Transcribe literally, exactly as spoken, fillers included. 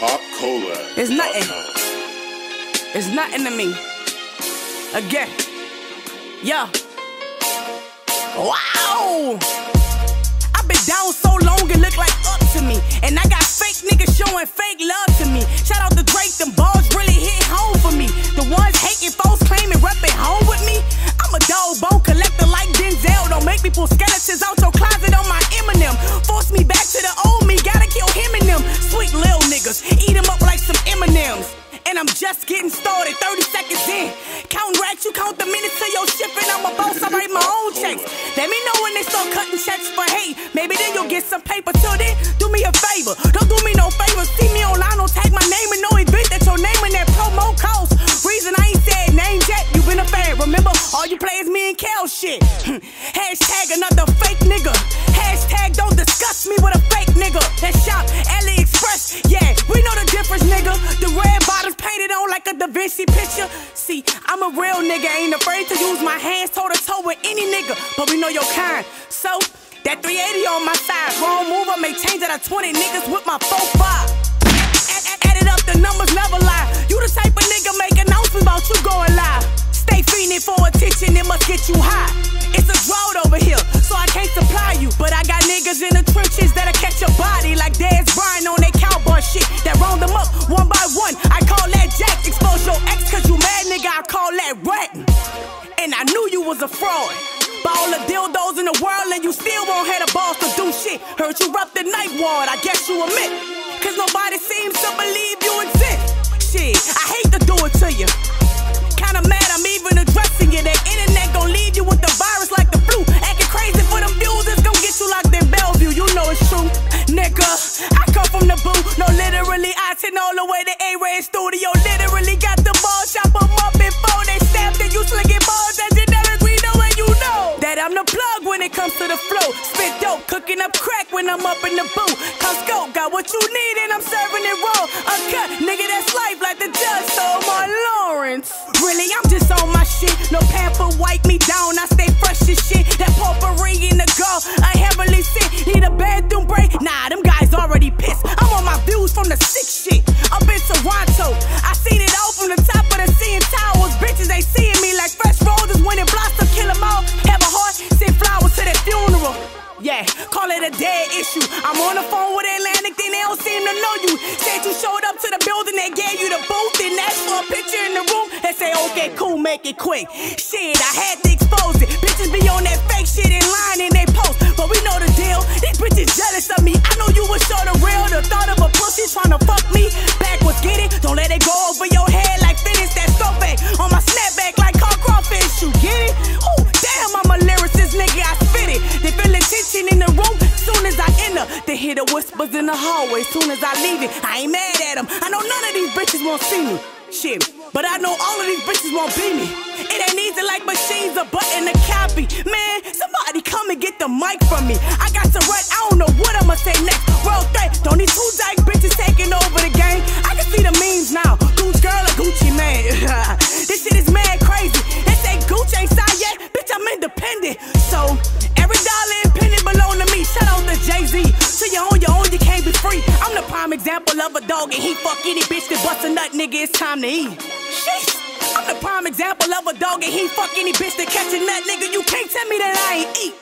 Pop Cola. It's nothing. It's nothing to me. Again. Yeah. Wow. I've been down so long it look like up to me. And I got fake niggas showing fake love to me. Shout out to Drake, them balls really hit home for me. The ones hating folks claiming reppin' home with me. I'm a dog bone collector like Denzel. Don't make me pull skeletons out your closet on my Eminem. Force me back to the old me, gotta kill him and them. Sweet lil niggas, eat them up like some M and M's. And I'm just getting started, thirty seconds in. Counting racks, you count the minutes to your shift, and I'm a boss, I write my own checks. Let me know when they start cutting checks for hate. Maybe then you'll get some paper. Till then, do me a favor, don't do me no favor. See me online, don't tag my name in no event that your name in that promo cost. Reason I ain't said names yet, you been a fan. Remember, all you play is me and Kel shit. Hashtag another fake nigga. Hashtag don't discuss me with a fake nigga. That shop, AliExpress, yeah, we know the difference, nigga. The red bottoms painted on like a Da Vinci picture. See, I'm a real nigga, ain't afraid to use my hands toe to toe with any nigga, but we know your kind. So, that three eighty on my side, wrong move, I may change out of twenty niggas with my four five. Add it up, the numbers never lie. You the type of nigga make announcements about you going live. Stay fiending for attention, it must get you high. It's a drought over here, so I can't supply you. But I got niggas in the trenches that'll catch your body like Dez Bryant on that cowboy shit. That round them up one by one, I call that jack. Expose your ex cause you mad, nigga, I call that ratting. And I knew you was a fraud. By all the dildos in the world and you still won't have the balls to do shit. Heard you rep the night ward, I guess you admit. Cause nobody seems to believe you exist. Shit, I hate to do it to you. Kinda mad I'm even addressing you. That internet gon' leave you with the virus like the flu. Acting crazy for them views, it's gon' get you locked in Bellevue. You know it's true, nigga. I come from the boo, no literally. I send all the way to A-Red Studio. Literally got the ball, chop them up before they stabbed it. You slinging balls that generic, we know and you know that I'm the plug when it comes to the flow. Spit dope, cooking up crack when I'm up in the booth. Come scope, got what you need and I'm serving it raw. Uncut, nigga, that's life like the judge stole my Lawrence. Really, I'm just on my shit. No pamper, wipe me down. I stay fresh as shit. That potpourri in the gall, I heavily sit. Need a bathroom break? Nah, them guys already pissed. I'm on my views from the sick shit. Up in Toronto, I seen it all from the top of the C N Towers. Bitches ain't seeing me like fresh roses when it blossom. Kill them all. Have a heart, send flowers to their funeral. Yeah, call it a dead issue. I'm on the phone with Atlantic, then they don't seem to know you. Said you showed up to the building, they gave you the booth, and asked for a picture in the room. They say, okay, cool, make it quick. Shit, I had to expose it. Bitches be on that fake shit in line and they post, but we know the deal. These bitches jealous of me. I know you was sure the real. The thought of a pussy trying to fuck me. Backwards, get it? Don't let it go over your head like finish that strawberry on my snapback like Carl Crawfish. You get it? Ooh, damn, I'm a lyricist, nigga. I spit it. They feel the tension in the room. Soon as I enter, they hear the whispers in the hallway. Soon as I leave it, I ain't mad at them. I know none of these bitches won't see me. Shit, but I know all of these bitches won't be me. It ain't easy like machines, a button to copy. Man, somebody come and get the mic from me. I got to write, I don't know what I'ma say next. Real threat, don't these two dyke bitches taking over the game. I can see the memes now. Gooch girl or Gucci man. This shit is mad crazy. They say Gooch ain't signed yet. Bitch, I'm independent. So, every dollar and penny belong to me. Shout out to Jay-Z. So you on your own, you can't be free. I'm the prime example of a dog, and he fuck any bitch that bust a nut, nigga, it's time to eat. Sheesh. I'm the prime example of a dog, and he fuck any bitch that catch a nut, nigga. You can't tell me that I ain't eat.